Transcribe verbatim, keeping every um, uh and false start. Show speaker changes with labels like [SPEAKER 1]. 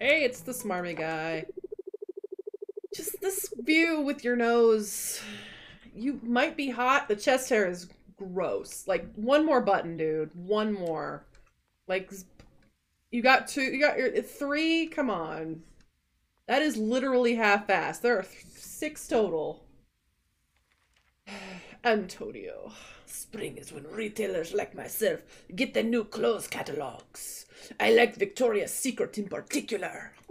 [SPEAKER 1] Hey, it's the smarmy guy. Just this view with your nose. You might be hot. The chest hair is gross. Like, one more button, dude. One more. Like, you got two, you got your three? Come on. That is literally half-assed. There are six total. Antonio.
[SPEAKER 2] Spring is when retailers like myself get the new clothes catalogs. I like Victoria's Secret in particular.